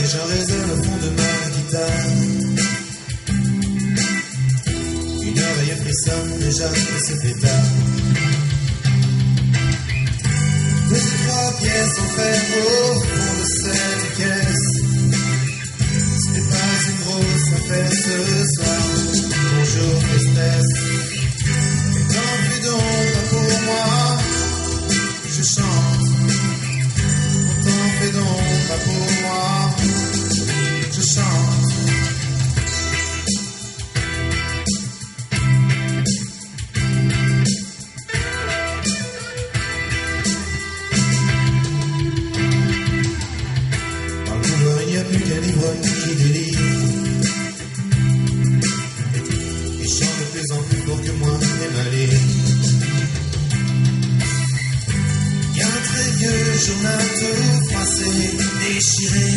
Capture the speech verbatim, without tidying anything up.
j'en résonne au fond de ma guitare. Une oreille frissonne déjà que c'est fait tard. Deux ou trois pièces en fer au fond de cette caisse. Ce n'est pas une grosse affaire ce soir. Bonjour tristesse. Et tant plus d'ombre pour moi. Je chante. Pourtant fais donc pas pour moi. Je chante. Dans le couloir il n'y a plus qu'un ivrogne qui délire. Il chante de plus en plus fort que moi et ma lyre. Il y a un très vieux journal tout froissé, déchiré.